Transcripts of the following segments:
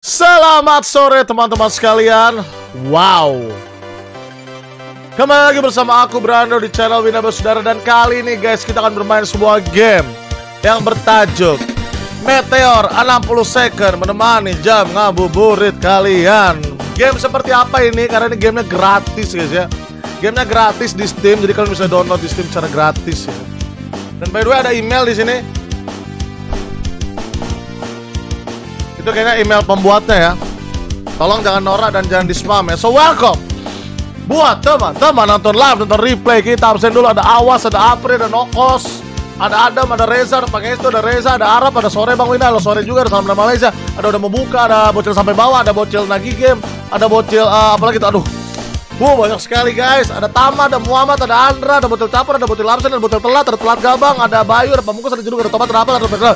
Selamat sore teman-teman sekalian. Wow, kembali lagi bersama aku Brando di channel Wina Basudara. Dan kali ini guys, kita akan bermain sebuah game yang bertajuk Meteor 60 second menemani jam ngabuburit kalian. Game seperti apa ini? Karena ini gamenya gratis guys ya. Gamenya gratis di Steam, jadi kalian bisa download di Steam secara gratis ya. Dan by the way ada email di sini. Itu kayaknya email pembuatnya ya. Tolong jangan norak dan jangan di spam ya. So welcome buat teman-teman nonton live, nonton replay. Kita absen dulu. Ada Awas, ada April, ada Nokos, ada Adam, ada Reza, ada Pangestu, ada Reza, ada Arab, ada Sore Bang Wina, ada Sore juga, ada Salam dari Malaysia. Ada udah membuka, ada bocil sampai bawah, ada bocil Nagi Game, ada bocil apalagi itu, aduh. Banyak sekali guys. Ada Tama, ada Muhammad, ada Andra, ada bocil Caper, ada bocil Larsen, ada bocil Telat, ada Telat Gabang, ada Bayu, ada Pamungkas, ada Jeruk, ada Tomat, ada apa, ada Petra.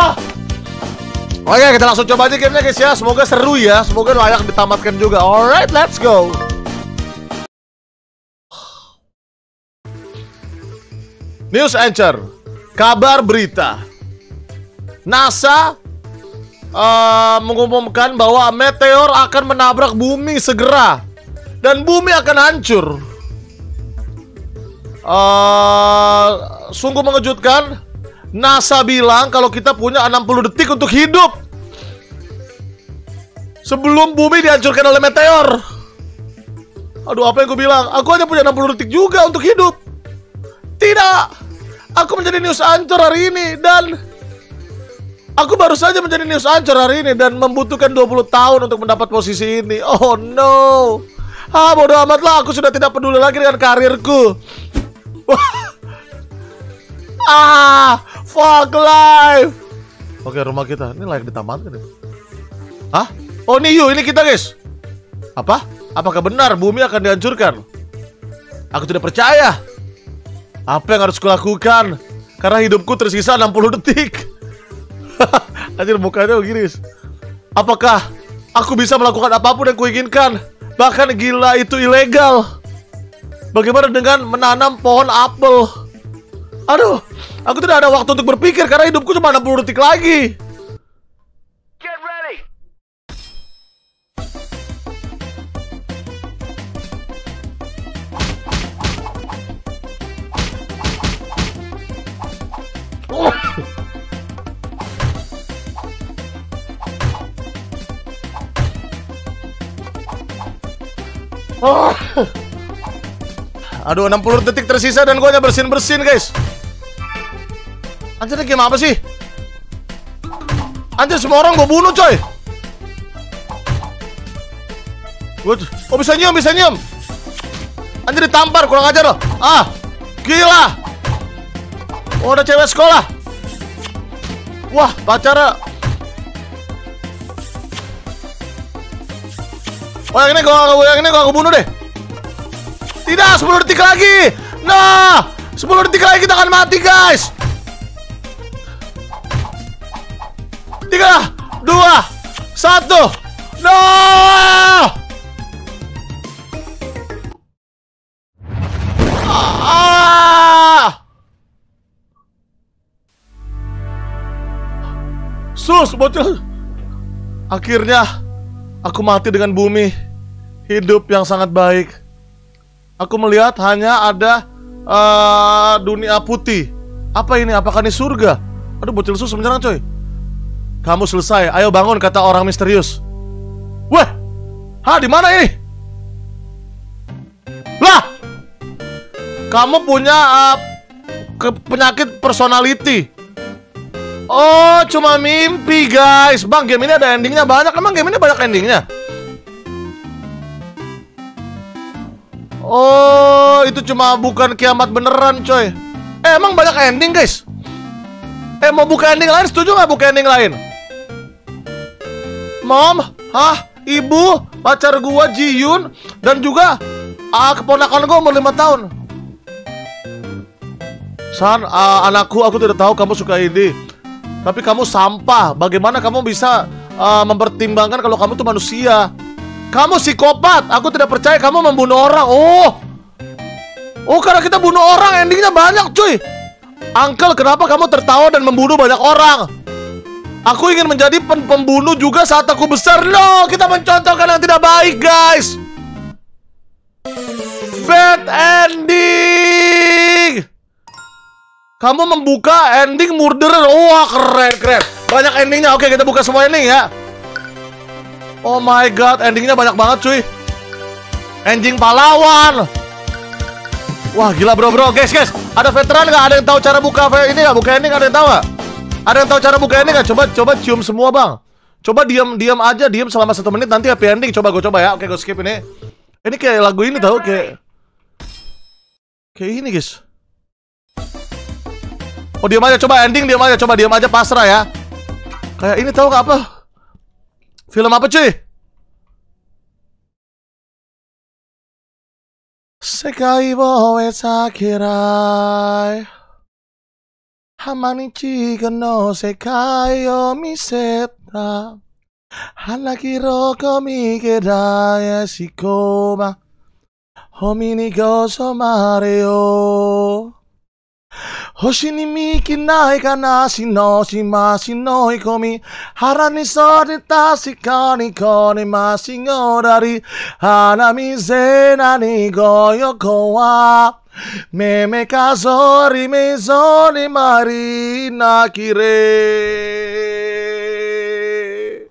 Oke, kita langsung coba aja gamenya guys ya. Semoga seru ya. Semoga layak ditamatkan juga. Alright, let's go. News Anchor. Kabar berita. NASA mengumumkan bahwa meteor akan menabrak bumi segera. Dan bumi akan hancur. Sungguh mengejutkan. NASA bilang kalau kita punya 60 detik untuk hidup sebelum bumi dihancurkan oleh meteor. Aduh, apa yang gue bilang? Aku hanya punya 60 detik juga untuk hidup. Tidak. Aku menjadi news anchor hari ini. Dan aku baru saja menjadi news anchor hari ini. Dan membutuhkan 20 tahun untuk mendapat posisi ini. Oh no. Bodoh amat lah. Aku sudah tidak peduli lagi dengan karirku. Fuck life. Oke, rumah kita ini layak ditamatkan ya. Hah? Oh ini kita guys. Apa? Apakah benar bumi akan dihancurkan? Aku tidak percaya. Apa yang harus kulakukan? Karena hidupku tersisa 60 detik. Anjir, mukanya begini guys. Apakah aku bisa melakukan apapun yang kuinginkan? Bahkan gila itu ilegal. Bagaimana dengan menanam pohon apel? Aduh, aku tidak ada waktu untuk berpikir karena hidupku cuma 60 detik lagi. Get ready. Aduh, 60 detik tersisa dan gue hanya bersin-bersin guys. Anjir, ini game apa sih? Anjir, semua orang gue bunuh coy. Oh, bisa nyium, bisa nyium. Anjir, ditampar, kurang ajar loh. Gila. Oh, ada cewek sekolah. Wah, pacara. Oh, yang ini gua bunuh deh. Tidak, 10 detik lagi. Nah, 10 detik lagi kita akan mati guys. 3, 2, 1. No! Sus, bocil. Akhirnya aku mati dengan bumi. Hidup yang sangat baik. Aku melihat hanya ada dunia putih. Apa ini? Apakah ini surga? Aduh, bocil sus menyerang coy. Kamu selesai, ayo bangun, kata orang misterius. Wah, di mana ini? Lah, kamu punya penyakit personality. Oh, cuma mimpi guys. Bang, game ini ada endingnya banyak. Emang game ini banyak endingnya? Oh, itu cuma bukan kiamat beneran coy. Emang banyak ending guys? Mau buka ending lain, setuju nggak buka ending lain? Mom, ibu, pacar gua Jiyun, dan juga keponakan gua umur 5 tahun. San, anakku, aku tidak tahu kamu suka ini, tapi kamu sampah. Bagaimana kamu bisa mempertimbangkan kalau kamu tuh manusia? Kamu psikopat. Aku tidak percaya kamu membunuh orang. Oh, karena kita bunuh orang, endingnya banyak cuy. Uncle, kenapa kamu tertawa dan membunuh banyak orang? Aku ingin menjadi pembunuh juga saat aku besar. No, kita mencontohkan yang tidak baik, guys. Bad ending. Kamu membuka ending murderer. Wah, keren. Banyak endingnya. Oke, kita buka semua ending ya. Oh my god, endingnya banyak banget cuy. Ending pahlawan. Wah, gila bro. Guys, ada veteran nggak? Ada yang tahu cara buka ini nggak? Buka ending, ada yang tahu nggak? Ada yang tahu cara buka ending nggak? Coba cium semua bang. Coba diam aja, diam selama 1 menit, nanti happy ending. Gue coba ya. Oke, gue skip ini. Ini kayak lagu ini tahu, kayak ini guys. Oh, diam aja, coba ending, diam aja, pasrah ya. Kayak ini tahu nggak apa? Film apa cuy? Sekai wo sakurai Hamanichi no sekai o miseta Hanakiro komi kedaya shikoma Homi ni gosomare yo Hoshi ni miki nai kanashi no shimashi no hikomi Hara ni soreta shikani kone mashi ngodari Hanamize nani goyoko wa Meme kazori mezoni marina kire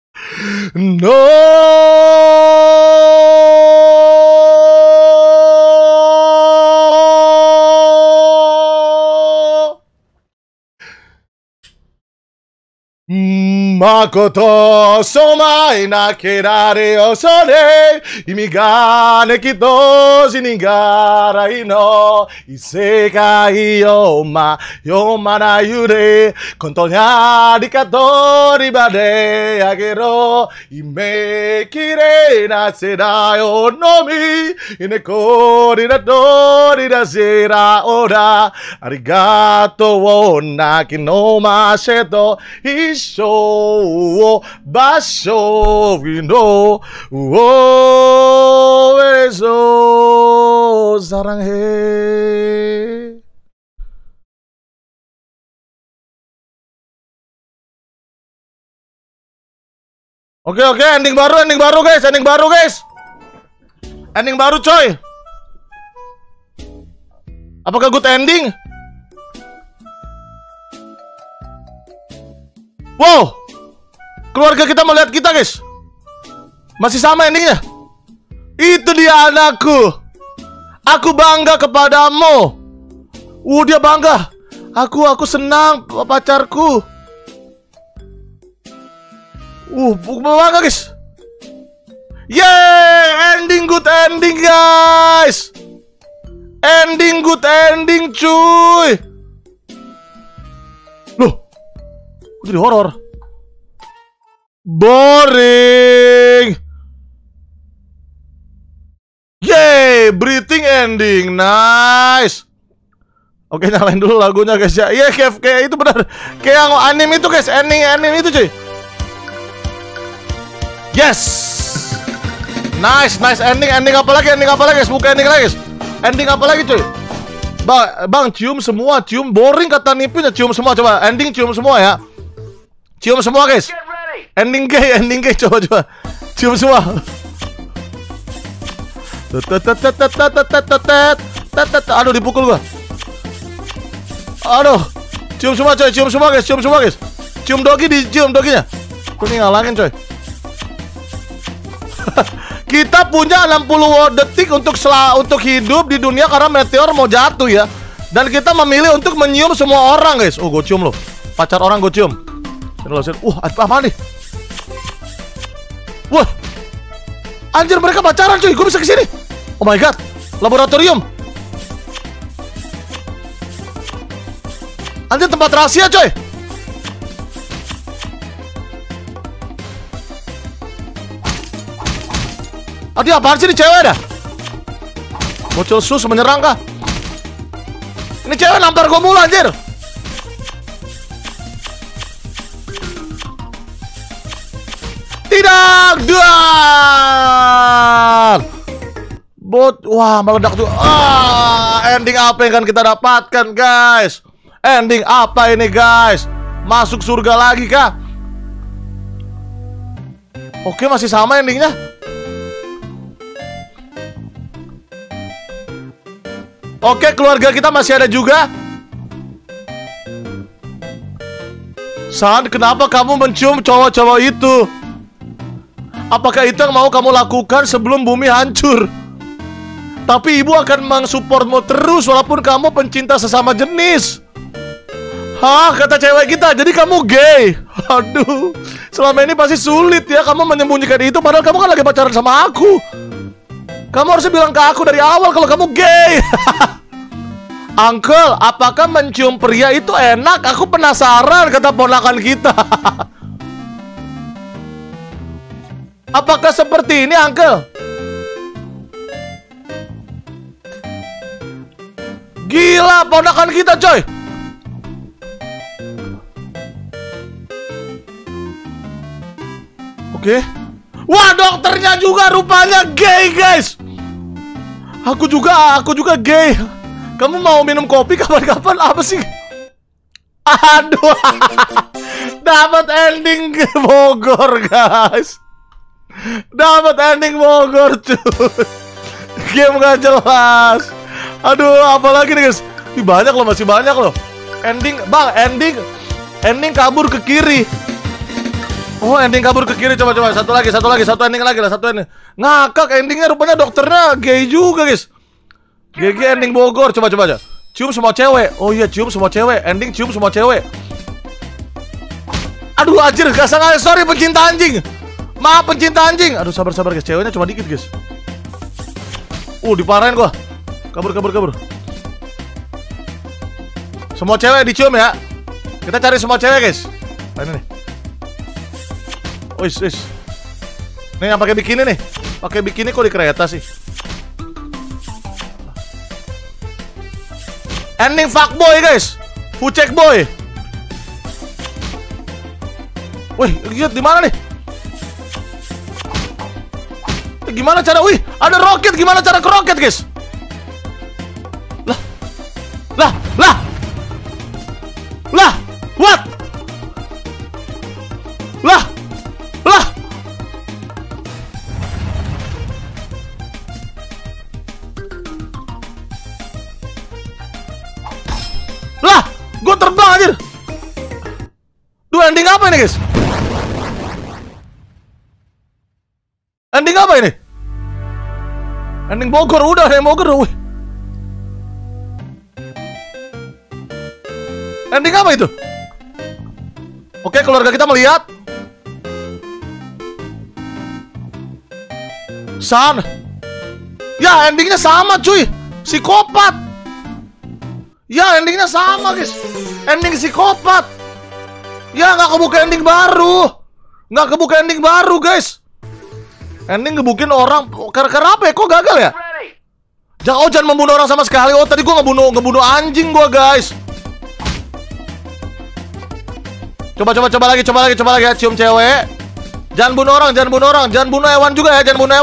Makoto somai nakerare osore Imi ga nekito shinigarai no Isekai yomana yure Kontonya arigato ribade agero Ime kirei na sedai o nomi Ineko riradori da sera ora Arigato wo naki no maseto Isho basho no eso sarang he. Oke, ending baru guys, ending baru coy. Apakah good ending? Wow, keluarga kita melihat kita guys. Masih sama endingnya. Itu dia anakku. Aku bangga kepadamu. Dia bangga. Aku senang pacarku. Bangga guys. Yeay, ending good ending guys. Ending good ending cuy. Loh, jadi horor. Boring. Yeay, breathing ending. Nice. Oke, nyalain dulu lagunya guys ya. Iya, kayak itu benar. Kayak yang anime itu guys, anime itu cuy. Yes. Nice ending apa lagi guys? Buka ending lagi guys. Ending apa lagi cuy? Bang, cium semua, cium. Boring kata Nipin ya, cium semua. Coba ending cium semua ya. Cium semua guys. Ending gay coba. Cium semua. Aduh, dipukul gua. Aduh. Cium semua coy, cium semua guys. Cium doginya. Tuh nih ngalangin coy. Kita punya 60 detik untuk hidup di dunia karena meteor mau jatuh ya. Dan kita memilih untuk menyium semua orang guys. Gue cium loh. Pacar orang gue cium. Apa nih? Wah, anjir, mereka pacaran cuy. Gue bisa kesini. Oh my god, laboratorium. Anjir, tempat rahasia coy. Dia apaan sih, ini cewek dah? Bocil sus menyerang kah? Ini cewek nampar gue mulu anjir. Tidak, duar. Wah, meledak tuh. Ending apa yang akan kita dapatkan guys? Ending apa ini guys? Masuk surga lagi kah? Oke, masih sama endingnya. Oke, keluarga kita masih ada juga. San, kenapa kamu mencium cowok-cowok itu? Apakah itu yang mau kamu lakukan sebelum bumi hancur? Tapi ibu akan mensupportmu terus walaupun kamu pencinta sesama jenis. Hah, kata cewek kita, jadi kamu gay. Aduh, selama ini pasti sulit ya kamu menyembunyikan itu. Padahal kamu kan lagi pacaran sama aku. Kamu harusnya bilang ke aku dari awal kalau kamu gay. Uncle, apakah mencium pria itu enak? Aku penasaran, kata ponakan kita. Apakah seperti ini, Uncle? Gila, ponakan kita, coy. Oke. Wah, dokternya juga rupanya gay, guys. Aku juga gay. Kamu mau minum kopi kapan-kapan? Apa sih? Aduh. Dapat ending Bogor, guys. Dapat ending Bogor, cuy. Game gak jelas. Aduh, apalagi nih, guys. Ih, banyak loh, masih banyak loh. Ending, bang, ending kabur ke kiri. Oh, ending kabur ke kiri. Coba. Satu ending lagi lah, satu ending. Ngakak, endingnya rupanya dokternya gay juga, guys. GG ending Bogor. Coba aja. Cium semua cewek. Oh iya, cium semua cewek. Ending cium semua cewek. Aduh, anjir, gak sengaja. Sorry, pencinta anjing. Maaf, pencinta anjing. Aduh, sabar guys. Ceweknya cuma dikit, guys. Diparahin gua. Kabur. Semua cewek dicium ya. Kita cari semua cewek, guys. Nah, ini nih. Wis. Nih yang pakai bikini nih. Pakai bikini kok di kereta sih? Ending fuckboy, guys. Fucek boy. Wih, lihat di mana nih? Gimana cara? Wih, ada roket. Gimana cara ke roket, guys? Lah. What? Lah. Gue terbang anjir. Duh, ending apa ini, guys? Ending apa ini? Ending Bogor, udah ending Bogor. Wih. Ending apa itu? Oke, keluarga kita melihat. San. Ya, endingnya sama, cuy. Psikopat. Ya, endingnya sama, guys. Ending psikopat. Ya, nggak kebuka ending baru. Guys. Ending ngebukin orang. Karena apa ya? Kok gagal ya? Jangan membunuh orang sama sekali. Oh, tadi gua ngebunuh anjing gua, guys. Coba lagi ya. Cium cewek. Jangan bunuh orang. Jangan bunuh hewan juga ya.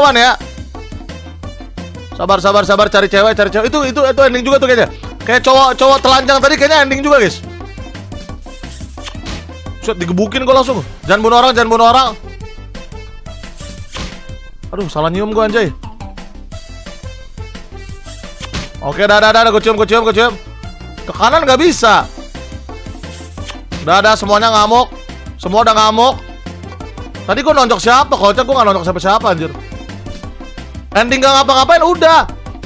Sabar, cari cewek. Itu ending juga tuh kayaknya. Kayak cowok telanjang tadi kayaknya ending juga, guys. Set, digebukin gua langsung. Jangan bunuh orang. Aduh, salah nyium gua, anjay. Oke, dah, gua cium. Ke kanan nggak bisa. Udah, semuanya ngamuk. Semua udah ngamuk. Tadi gua nonjok siapa? Kocak, gua nggak nonjok siapa, anjir. Ending nggak ngapa-ngapain, udah.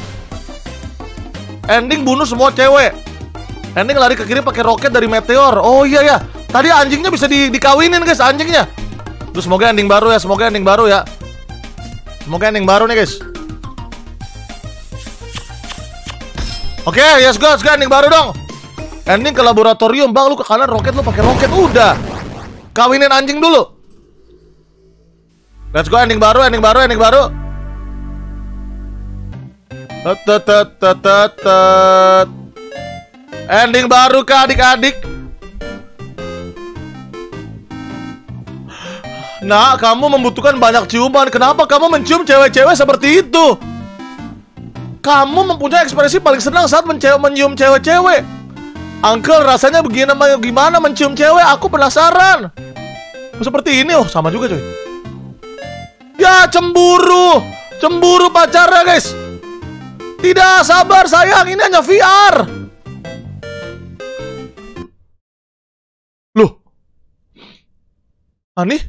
Ending bunuh semua cewek. Ending lari ke kiri pakai roket dari meteor. Oh iya ya. Tadi anjingnya bisa dikawinin, guys, anjingnya. Terus semoga ending baru ya. Semoga ending baru nih, guys. Oke, yes, go ending baru dong. Ending ke laboratorium, bang. Lu ke kanan roket, lu pakai roket, udah. Kawinin anjing dulu. Let's go, ending baru. Ending baru ke adik-adik. Nah, kamu membutuhkan banyak ciuman. Kenapa kamu mencium cewek-cewek seperti itu? Kamu mempunyai ekspresi paling senang saat mencium cewek-cewek. Uncle, rasanya gimana mencium cewek? Aku penasaran. Seperti ini, oh sama juga, coy. Ya, cemburu. Cemburu pacarnya, guys. Tidak, sabar sayang, ini hanya VR. Loh. Ani?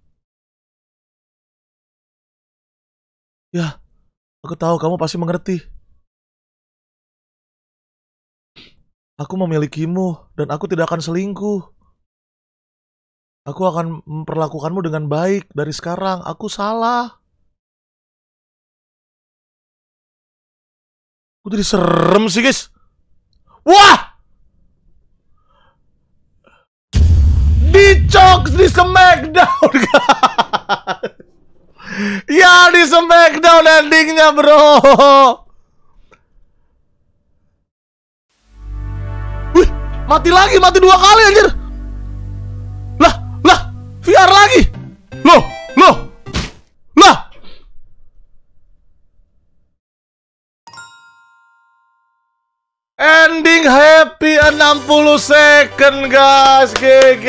Ya, aku tahu kamu pasti mengerti. Aku memilikimu dan aku tidak akan selingkuh. Aku akan memperlakukanmu dengan baik dari sekarang. Aku salah. Aku jadi serem sih, guys. Wah! Dicok di Smackdown. Ya, di Smackdown endingnya, bro. Wih, mati lagi, mati 2 kali anjir. Lah, VR lagi. Loh. Lah. Ending happy 60 second, guys. GG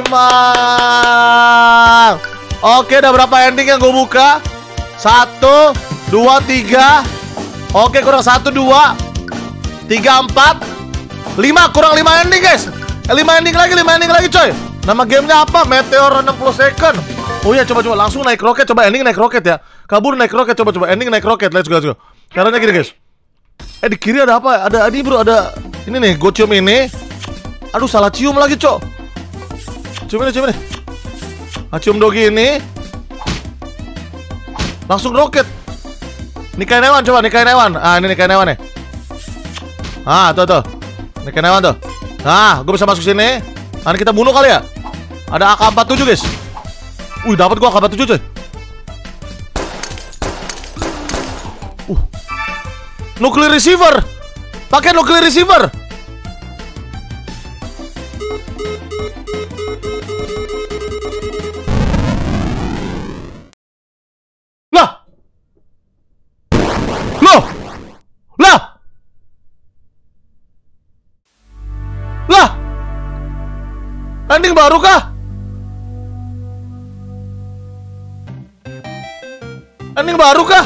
gimana? Oke, udah berapa ending yang gue buka? 1, 2, 3. Oke, kurang 1, 2, 3, 4, 5. Kurang 5 ending, guys. 5 ending lagi, coy. Nama gamenya apa? Meteor 60 second. Oh iya, coba langsung naik roket. Coba ending naik roket ya. Kabur naik roket, coba ending naik roket. Let's go. Caranya gini, guys. Di kiri ada apa? Ada ini, bro. Ada ini nih, gue cium ini. Aduh, salah cium lagi, cok. Cium ini. Cium dogi ini. Langsung roket. Nikahin hewan, coba nikahin hewan. Ini nikahin hewan nih. Tuh. Nikahin hewan tuh. Gue bisa masuk sini. Ini kita bunuh kali ya. Ada AK-47, guys. Wih, dapat gua AK-47, coy. Nuclear receiver. Pakai nuclear receiver. Lah. Ending baru kah? Ending baru kah?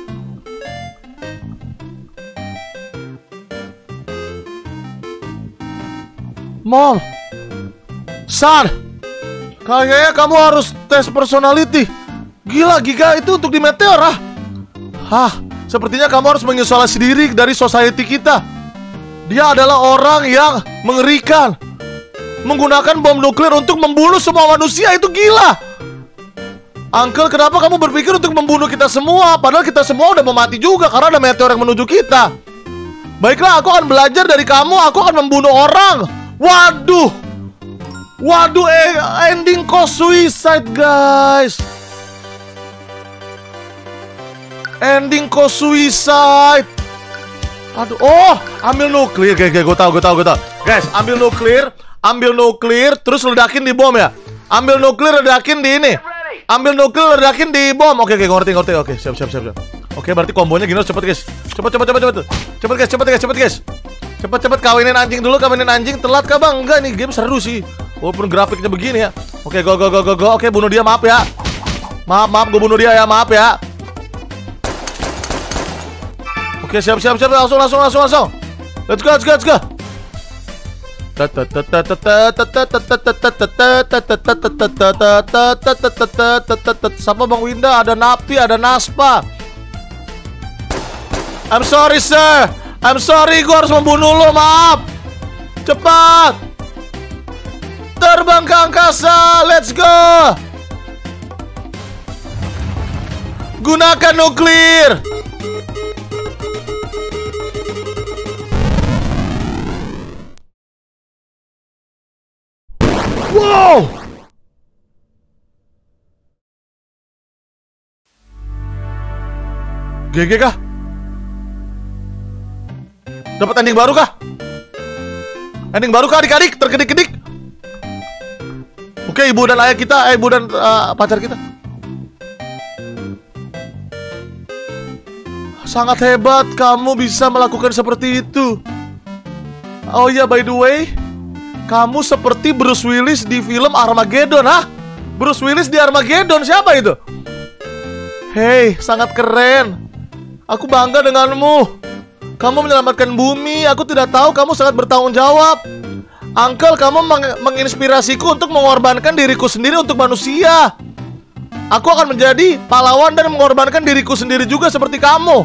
Mom, San, kayaknya kamu harus tes personality. Gila, Giga, itu untuk di Meteor. Sepertinya kamu harus mengisolasi diri dari society kita. Dia adalah orang yang mengerikan, menggunakan bom nuklir untuk membunuh semua manusia. Itu gila. Uncle, kenapa kamu berpikir untuk membunuh kita semua? Padahal kita semua udah mau mati juga karena ada meteor yang menuju kita. Baiklah, aku akan belajar dari kamu. Aku akan membunuh orang. Waduh, ending co-suicide, guys. Ending co-suicide. Aduh, ambil nuklir. Gue tahu. Guys, ambil nuklir, terus ledakin di bom ya. Ambil nuklir, ledakin di ini. Ambil nuklir, ledakin di bom. Oke, ngerti. Oke, siap. Oke, berarti kombonya gini harus cepet, guys. Cepet, guys. Cepet, kawinin anjing dulu, Telat kah, Bang? Enggak, nih game seru sih. Walaupun grafiknya begini ya. Oke, go. Oke, bunuh dia, maaf ya. Maaf, gue bunuh dia ya, maaf ya. Oke, siap. Langsung. Let's go. Siapa Bang Winda? Ada Napi, ada Naspa. I'm sorry, sir. I'm sorry, gue harus membunuh lo, maaf. Cepat. Terbang ke angkasa, let's go. Gunakan nuklir. Wow. GG kah? Dapat ending baru kah? Adik-adik? Terkedik-kedik. Oke, ibu dan ayah kita, ibu dan pacar kita. Sangat hebat, kamu bisa melakukan seperti itu. Oh iya, by the way, kamu seperti Bruce Willis di film Armageddon. Bruce Willis di Armageddon, siapa itu? Hei, sangat keren. Aku bangga denganmu. Kamu menyelamatkan bumi. Aku tidak tahu kamu sangat bertanggung jawab. Uncle, kamu menginspirasiku untuk mengorbankan diriku sendiri untuk manusia. Aku akan menjadi pahlawan dan mengorbankan diriku sendiri juga seperti kamu.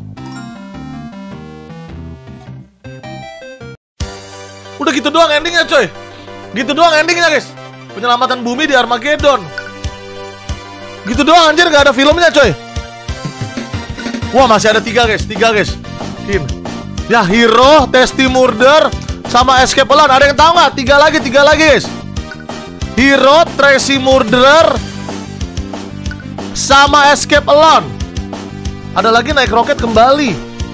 Udah gitu doang endingnya, coy. Gitu doang endingnya, guys. Penyelamatan bumi di Armageddon. Gitu doang, anjir, gak ada filmnya, coy. Wah, masih ada 3, guys. 3, guys. Ya, Hero, Tasty Murder, sama Escape Alone. Ada yang tahu nggak? 3 lagi, guys. Hero, Tracy Murderer, sama Escape Alone. Ada lagi naik roket kembali.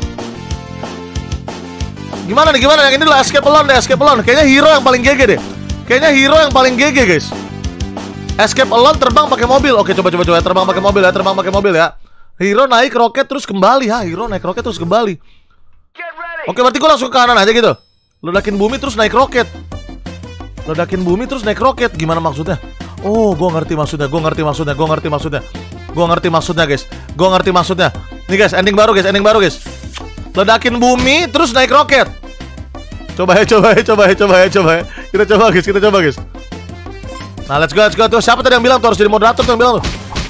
Gimana nih? Yang ini lah Escape Alone deh, Escape Alone. Kayaknya Hero yang paling GG deh. Kayaknya Hero yang paling GG, guys. Escape Alone terbang pakai mobil. Oke, coba terbang pakai mobil ya. Hero naik roket terus kembali. Hero naik roket terus kembali. Oke, berarti gue langsung ke kanan aja gitu. Ledakin bumi terus naik roket. Gimana maksudnya? Oh, gue ngerti maksudnya, guys. Nih, guys, ending baru, guys. Ledakin bumi terus naik roket. Coba ya. Kita coba, guys. Nah, let's go. Tuh, siapa tadi yang bilang tuh harus jadi moderator tuh yang bilang tuh?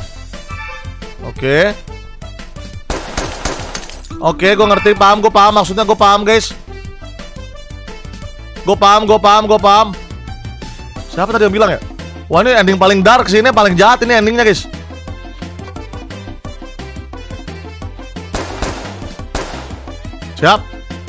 Oke, gue ngerti, gue paham maksudnya, guys. Gue paham. Siapa tadi yang bilang ya? Wah, ini ending paling dark sih, ini paling jahat ini endingnya, guys. Siap.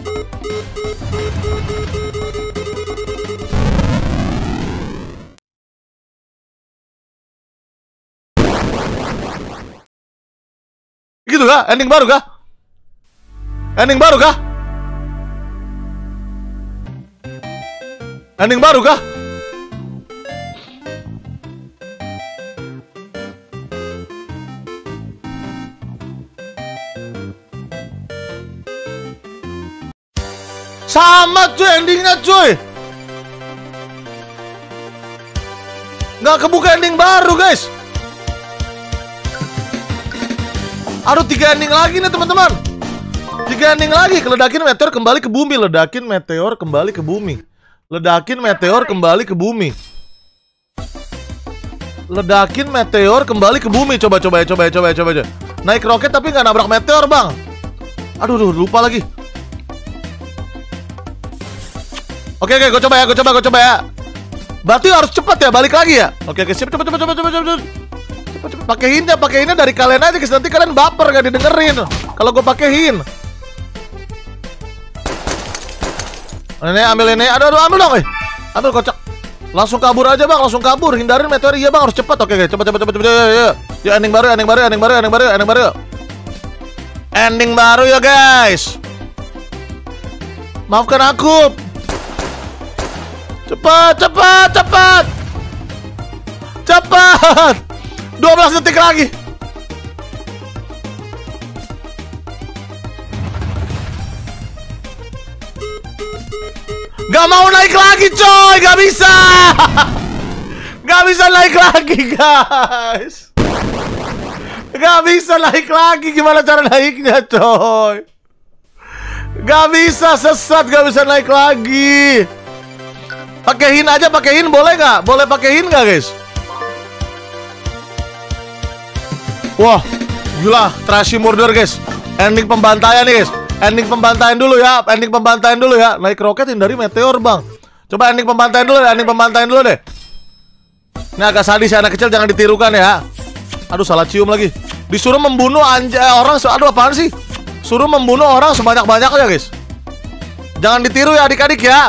Gitu kah? Ending baru kah? Sama cuy endingnya, cuy. Nggak kebuka ending baru, guys. Aduh, 3 ending lagi nih, teman-teman. 3 ending lagi. Ledakin meteor kembali ke bumi. Coba. Naik roket tapi nggak nabrak meteor, bang. Aduh, lupa lagi. Oke, gue coba ya. Berarti harus cepat ya, balik lagi ya. Oke, siap. Coba. Cepet. Pakai hinnya dari kalian aja, guys. Nanti kalian baper gak didengerin kalau gue pakein. Ini ambil ini. Aduh, ambil dong, ambil kocak. Langsung kabur aja, bang. Hindarin meteor. Iya, bang, harus cepat. Oke, coba. Ya, ending baru. Ending baru ya, guys. Maafkan aku. Cepat. 12 detik lagi. Gak mau naik lagi, coy. Gak bisa naik lagi, guys. Gimana cara naiknya, coy? Gak bisa, sesat. Gak bisa naik lagi. Pakein aja, boleh nggak? Boleh pakein nggak, guys? Wah, gila, Tracy Murder, guys. Ending pembantaian nih, guys. Ending pembantaian dulu ya. Naik roket hindari meteor, bang. Coba ending pembantaian dulu deh. Ini agak sadis ya, anak kecil, jangan ditirukan ya. Aduh, salah cium lagi. Disuruh membunuh orang. Aduh, apaan sih? Suruh membunuh orang sebanyak-banyaknya, guys. Jangan ditiru ya, adik-adik ya.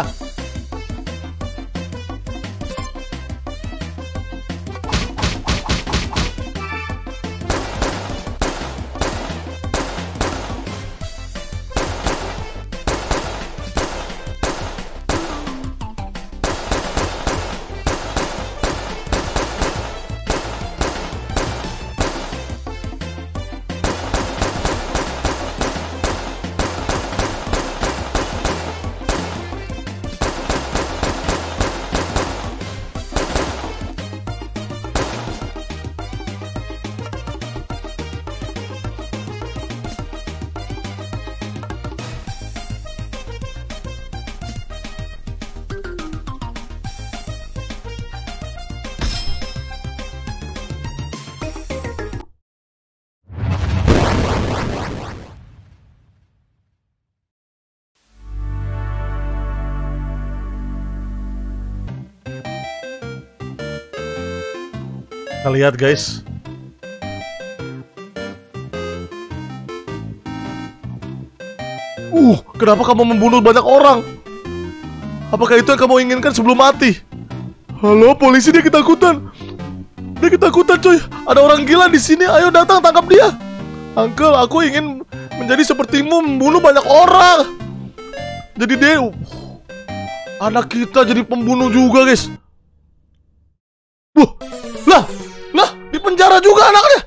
Kita lihat guys. Kenapa kamu membunuh banyak orang? Apakah itu yang kamu inginkan sebelum mati? Halo polisi, dia ketakutan. Dia ketakutan coy. Ada orang gila di sini. Ayo datang tangkap dia. Uncle, aku ingin menjadi sepertimu, membunuh banyak orang. Jadi dia anak kita jadi pembunuh juga guys. Lah, di penjara juga anaknya.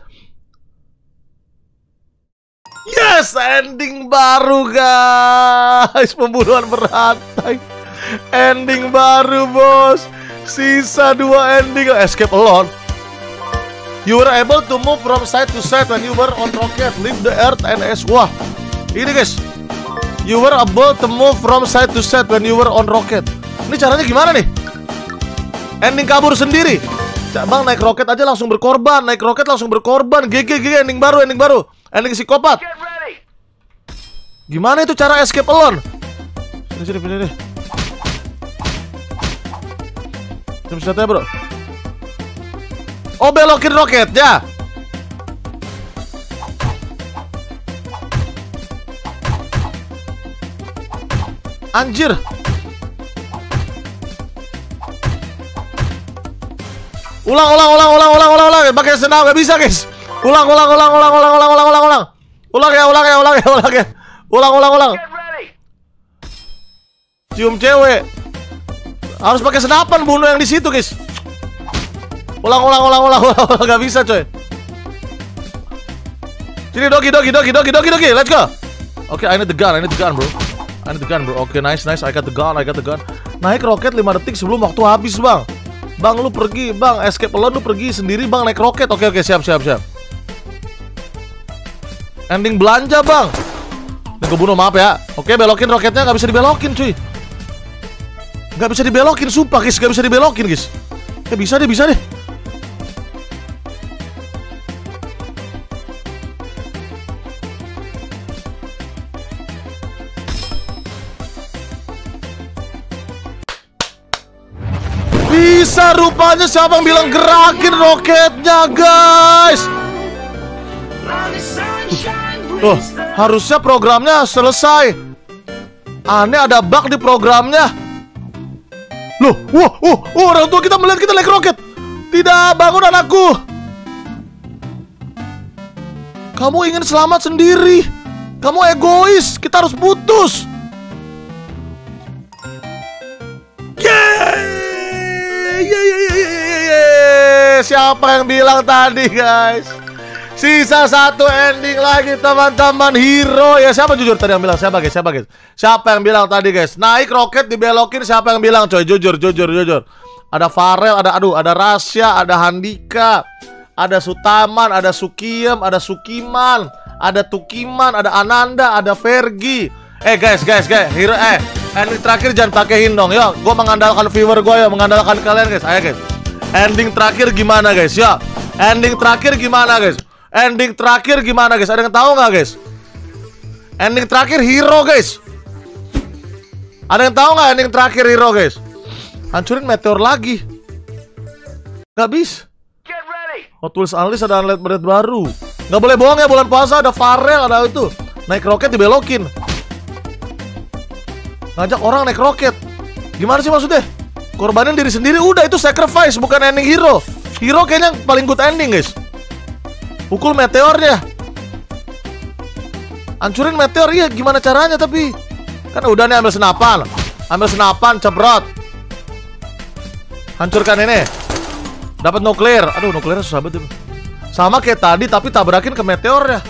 Yes, ending baru guys. Pembunuhan berantai. Ending baru bos. Sisa 2 ending. Escape alone. You were able to move from side to side when you were on rocket. Leave the earth and ash. Wah, ini guys. You were able to move from side to side when you were on rocket. Ini caranya gimana nih? Ending kabur sendiri. Bang, naik roket aja langsung berkorban. Naik roket langsung berkorban. GG, ending baru. Ending psikopat. Gimana itu cara escape alone? Sini deh. Jam senjatanya bro. Oh, belokin roketnya. Anjir. Ulang. Pakai senam gak bisa guys. Ulang ya. Ulang. Cium cewek. Harus pakai senapan bunuh yang di situ guys. Ulang. Gak bisa coy. Sini dogi. Let's go. Oke, I need the gun bro. Oke, nice. I got the gun. Naik roket 5 detik sebelum waktu habis bang. Bang lu pergi bang. Escape alone lu pergi sendiri bang naik roket. Oke, siap. Ending belanja bang. Ini gue bunuh, maaf ya. Oke, belokin roketnya. Gak bisa dibelokin cuy. Gak bisa dibelokin, sumpah guys. Gak bisa dibelokin guys. Bisa deh. Bisa rupanya. Siapa yang bilang gerakin roketnya guys? Tuh, harusnya programnya selesai. Aneh, ada bug di programnya. Loh, orang tua kita melihat kita naik roket. Tidak, bangun anakku. Kamu ingin selamat sendiri. Kamu egois, kita harus putus. Siapa yang bilang tadi guys? Sisa 1 ending lagi teman-teman. Hero ya. Siapa jujur tadi yang bilang? Siapa guys? Siapa yang bilang tadi guys? Naik roket dibelokin. Siapa yang bilang coy? Jujur. Ada Farel, ada Rasya, ada Handika, ada Sutaman, ada Sukiem, ada Sukiman, ada Tukiman, ada Ananda, ada Fergi. Guys, hero ending terakhir jangan pakein dong. Yo, gue mengandalkan viewer gue ya, mengandalkan kalian guys. Ayo guys. Ending terakhir gimana guys? Ya. Ending terakhir gimana guys? Ada yang tahu nggak guys? Ending terakhir hero guys. Ada yang tahu nggak ending terakhir hero guys? Hancurin meteor lagi. Nggak bisa. Hot Wheels Unleashed ada unleashed baru. Nggak boleh bohong ya, bulan puasa ada Farel, ada itu. Naik roket dibelokin. Ngajak orang naik roket. Gimana sih maksudnya? Korbanin diri sendiri. Udah, itu sacrifice, bukan ending hero. Hero kayaknya paling good ending guys. Pukul meteornya. Hancurin meteor, iya gimana caranya tapi? Kan udah nih, ambil senapan, cebrot. Hancurkan ini. Dapat nuklir. Aduh, nuklirnya susah banget. Sama kayak tadi tapi tabrakin ke meteornya.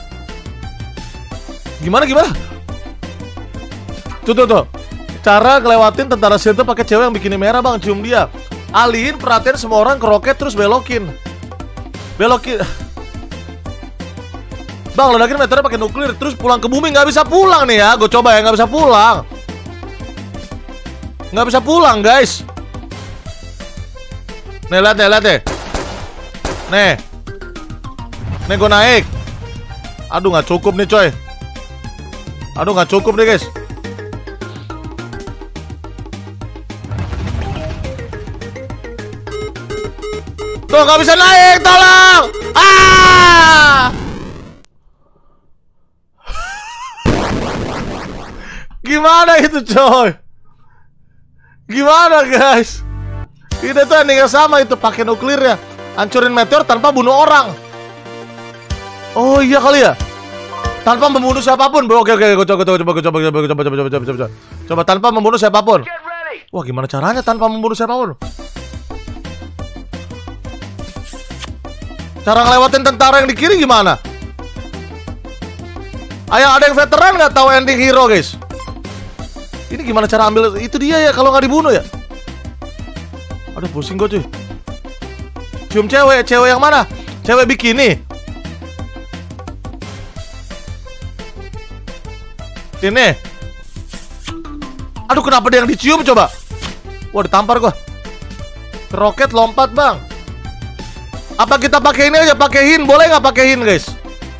Gimana? Tuh. Cara ngelewatin tentara sipil itu pakai cewek yang bikini merah bang, cium dia. Alihin perhatian semua orang ke roket terus belokin. Bang, ledakin meteornya pakai nuklir terus pulang ke bumi. Nggak bisa pulang nih ya, gue coba ya, nggak bisa pulang guys. Nih lihat deh. Nih gue naik. Aduh, nggak cukup nih coy. Guys. Tuh nggak bisa naik, tolong. Gimana itu coy? Gimana guys? Ini tuh endingnya sama itu, pakai nuklir ya, hancurin meteor tanpa bunuh orang. Oh iya kali ya, tanpa membunuh siapapun. Oke, gue coba tanpa membunuh siapapun. Wah, gimana caranya tanpa membunuh siapapun? Cara ngelewatin tentara yang di kiri gimana? Ayo, ada yang veteran nggak tahu ending hero guys? Ini gimana cara ambil? Itu dia ya kalau nggak dibunuh ya. Aduh, pusing gue cuy. Cium cewek, cewek yang mana? Cewek bikini. Ini. Aduh, kenapa dia yang dicium coba? Wah, ditampar gua. Roket lompat bang. Apa kita pakai ini aja, pakai hin? Boleh nggak pakai hin guys?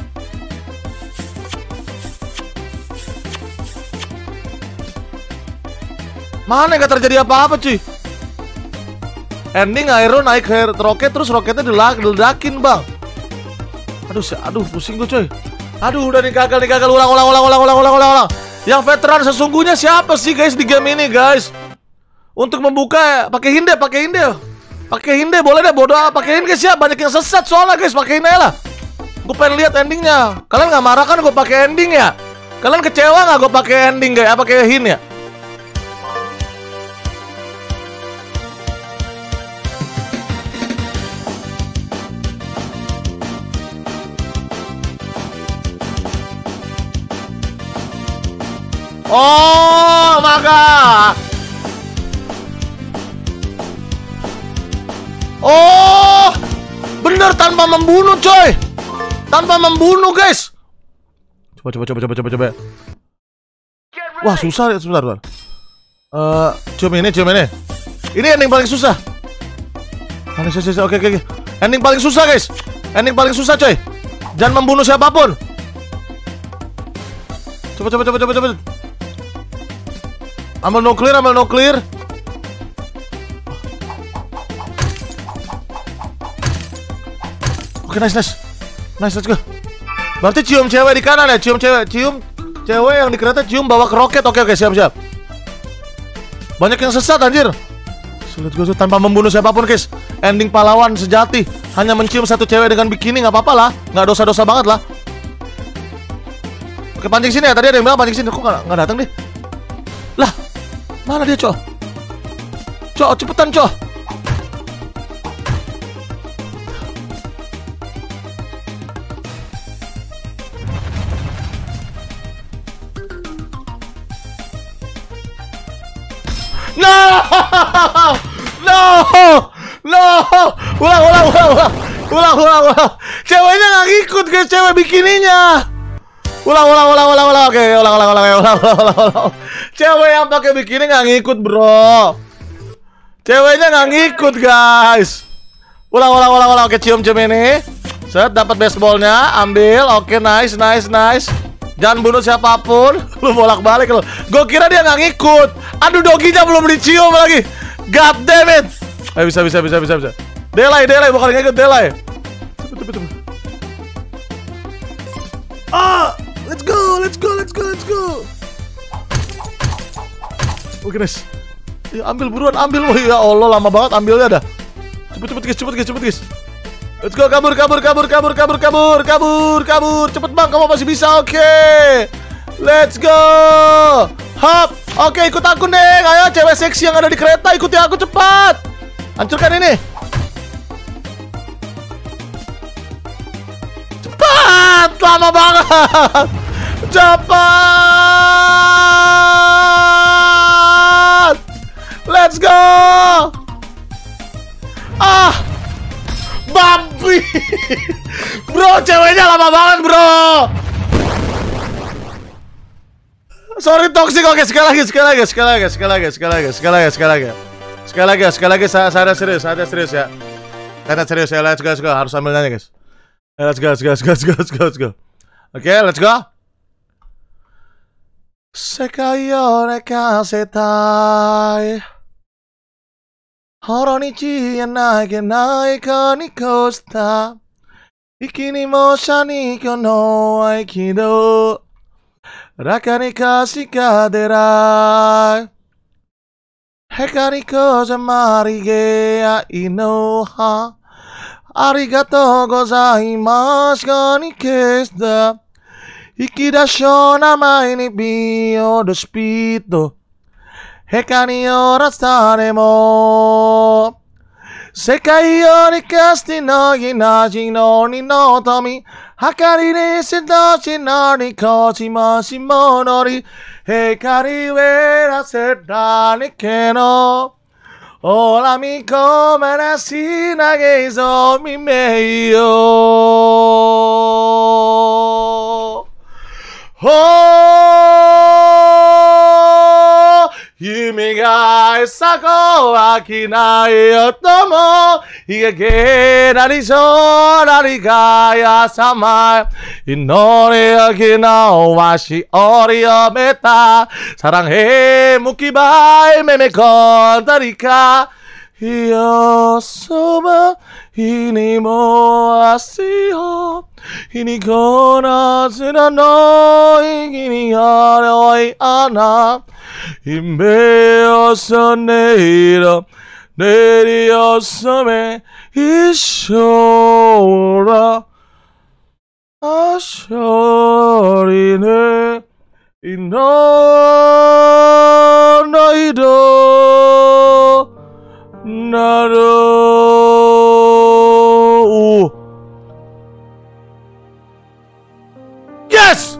Mana nggak terjadi apa-apa cuy? Ending Iron naik roket, terus roketnya diledakin bang. Aduh pusing gue coy. Aduh, udah nih gagal. Ulang. Yang veteran sesungguhnya siapa sih guys di game ini guys? Untuk membuka pakai hinde. Pakai hinde boleh deh, bodoh. Pakai hinde siap, banyak yang sesat soalnya guys, pakai hinde lah. Gue pengen lihat endingnya. Kalian nggak marah kan gue pakai ending ya? Kalian kecewa nggak gue pakai ending kayak pakai hin ya? Oh, maka. Oh, bener tanpa membunuh, coy. Tanpa membunuh, guys. Coba. Wah, susah ya, sebentar. Cium ini. Ini ending paling susah. Oke. Ending paling susah, guys. Ending paling susah, coy. Jangan membunuh siapapun. Coba. Ambil nuklir. Oke, nice, let's go. Berarti cium cewek di kanan ya, cium cewek yang di kereta, cium bawa ke roket. Oke, siap. Banyak yang sesat anjir. Let's go, tanpa membunuh siapapun guys. Ending pahlawan sejati, hanya mencium satu cewek dengan bikini, nggak apa-apa lah, nggak dosa-dosa banget lah. Oke, pancing sini ya, tadi ada yang bilang pancing sini, kok nggak datang deh. Lah, mana dia, Cok? Cepetan, Cok. No. Ulang. Ceweknya nggak ngikut guys, cewek bikininya. Ulang. Oke, ulang. Cewek yang pakai bikini nggak ngikut, bro. Ceweknya nggak ngikut, guys. Ulang. Oke, cium ini. Set, dapat baseballnya, ambil. Oke, nice. Jangan bunuh siapapun. Lu bolak-balik lu. Gue kira dia nggak ngikut. Aduh, doginya belum dicium lagi. God damn it. Ayo, bisa. Delay, bukan ngikut, delay. Cepet. Let's go. Oke, nice. Ya, ambil buruan. Oh, ya Allah, lama banget ambilnya dah. Cepet guys. Let's go, kabur. Cepet bang, kamu masih bisa. Oke. Let's go. Hop. Oke, ikut aku Neng. Ayo cewek seksi yang ada di kereta, ikuti aku cepat. Hancurkan ini. Cepat. Lama banget. Cepat. Let's go. Babi. Bro, ceweknya lama banget, bro. Sorry toxic. Oke, sekali lagi. Saya serius ya. Let's go. Harus ambil nanya, guys. Let's go. Oke, let's go. Sekayo neka setai. Horonichi yanage nai kani kosta. Ikini mo shani kyo no aikido. Raka ni kasi kaderai. Heka ni kozamari ge ai no ha. Arigatou gozaimasu kani kesta. Ikidasho namai ni bio do spito. Heka ni orasare mo. Sekai yo ni kasti no ginaji no ni no tomi. Hakari ni setoshi no ni kochimashi monori. Hekari wera seta ni keno. Ora mi komena si nageizo mi meio. Oh, Yumi ga sako akinai otomo. Hige nari so nari ga yasamai. Inori akina washi ori o meta. Sarang he mukibai meme kontarika. Iyo soba ini mo asio. Ini kona sina no ini haroi ana. Imbe osaneiro neri osame ishora ashorine ino noido naro. Yes!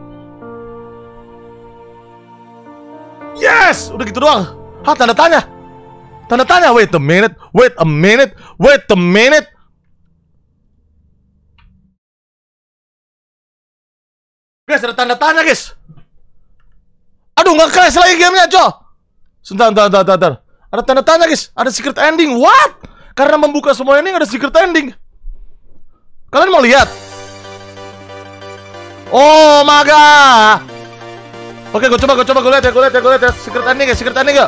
Yes! Udah gitu doang. Hah, tanda tanya. Tanda tanya. Wait a minute. Wait a minute. Wait a minute. Guys, ada tanda tanya, guys. Aduh, nggak crash lagi gamenya, coy. Sebentar. Ada tanda tanya, guys. Ada secret ending. What? Karena membuka semua ini ada secret ending. Kalian mau lihat? Oh my god. Oke, gue coba lihat ya. Secret ending ya.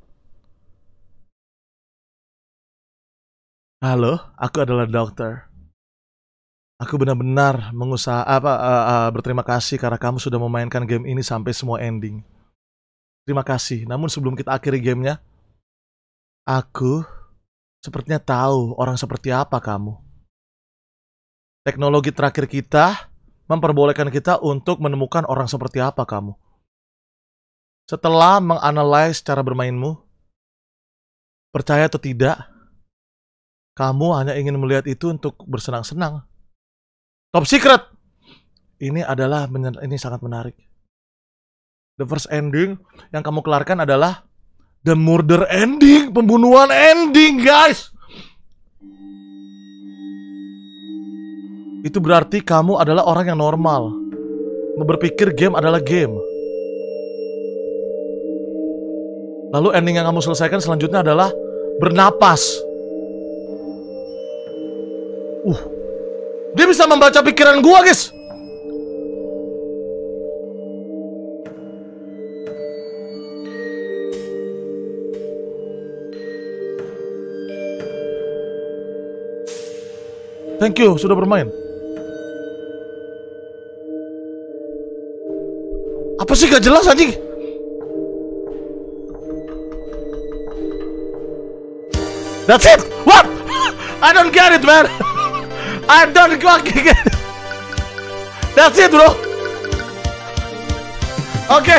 Halo, aku adalah dokter. Aku benar-benar berterima kasih karena kamu sudah memainkan game ini sampai semua ending. Terima kasih. Namun sebelum kita akhiri gamenya, aku sepertinya tahu orang seperti apa kamu. Teknologi terakhir kita memperbolehkan kita untuk menemukan orang seperti apa kamu. Setelah menganalisis cara bermainmu, percaya atau tidak, kamu hanya ingin melihat itu untuk bersenang-senang. Top secret! Ini sangat menarik. The first ending yang kamu kelarkan adalah the murder ending, pembunuhan ending, guys! Itu berarti kamu adalah orang yang normal. Berpikir game adalah game. Lalu ending yang kamu selesaikan selanjutnya adalah bernapas. Dia bisa membaca pikiran gua, guys. Thank you sudah bermain. Apa sih gak jelas anjing? That's it. What? I don't get it, man. I don't fucking get it. That's it, bro. Oke.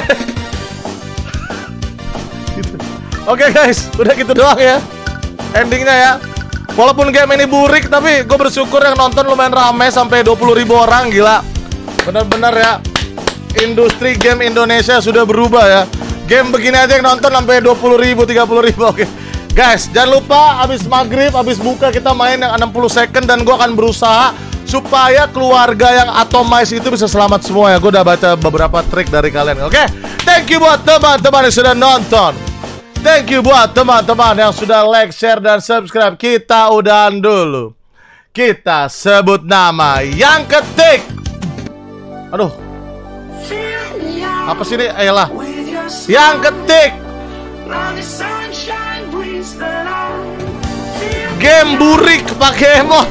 Oke, guys, udah gitu doang ya endingnya ya. Walaupun game ini burik, tapi gue bersyukur yang nonton lumayan rame sampai 20.000 orang, gila. Bener-bener ya. Industri game Indonesia sudah berubah ya. Game begini aja yang nonton sampai 20.000, 30.000. Oke. Guys, jangan lupa abis maghrib, abis buka kita main yang 60 second. Dan gue akan berusaha supaya keluarga yang atomize itu bisa selamat semua ya. Gue udah baca beberapa trik dari kalian. Oke. Thank you buat teman-teman yang sudah nonton. Thank you buat teman-teman yang sudah like, share, dan subscribe. Kita udahan dulu. Kita sebut nama yang ketik. Aduh. Apa sih ini? Ayolah. Yang ketik Game burik pakai emot.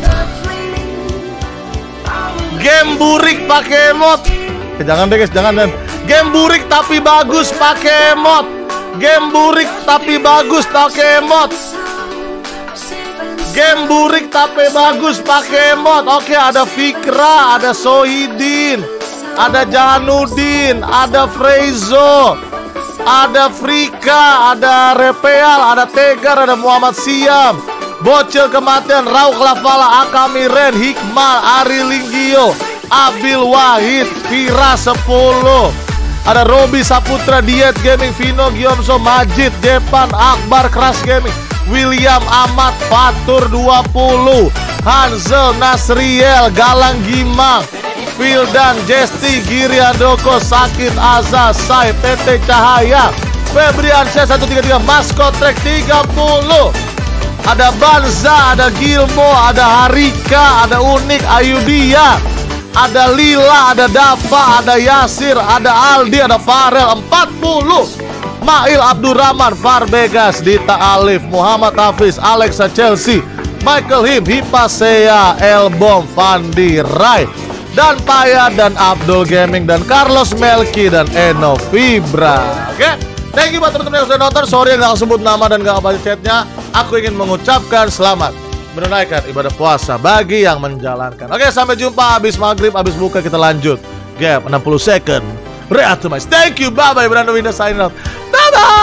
Game burik pakai emot. Jangan deh guys, jangan dan. Game burik tapi bagus pakai emot. Game burik tapi bagus pakai emot. Game burik tapi bagus pakai emot. Oke, ada Fikra, ada Sohidin, ada Janudin, ada Freizo, ada Frika, ada Repeal, ada Tegar, ada Muhammad Siam, Bocil Kematian, Rauk Lafala, Akamiren, Hikmal, Ari Linggio, Abil Wahid, Vira 10, ada Robi Saputra, Diet Gaming, Vino Giomso, Majid, Depan, Akbar, Crash Gaming, William Ahmad, Fatur 20, Hansel, Nasriel, Galang Gimang, Fildan, Jesti, Giri Andoko, Sakit Azza, Sai, PT Cahaya, Febrian Syah 133, Maskot Trek 30, ada Banza, ada Gilmo, ada Harika, ada Unik, Ayudia, ada Lila, ada Dava, ada Yasir, ada Aldi, ada Farel 40, Mail Abdurrahman, Farbegas, Dita Alif, Muhammad Hafiz, Alexa Chelsea, Michael Him, Hipasea, Elbom, Fandi Rai, dan Paya, dan Abdul Gaming, dan Carlos Melki, dan Eno Fibra. Oke, thank you buat teman-teman yang sudah nonton. Sorry nggak sebut nama dan nggak baca chatnya. Aku ingin mengucapkan selamat menunaikan ibadah puasa bagi yang menjalankan. Oke, sampai jumpa habis maghrib, habis buka kita lanjut. Gap 60 second. Thank you, bye bye. Brando Windows sign out. Bye bye.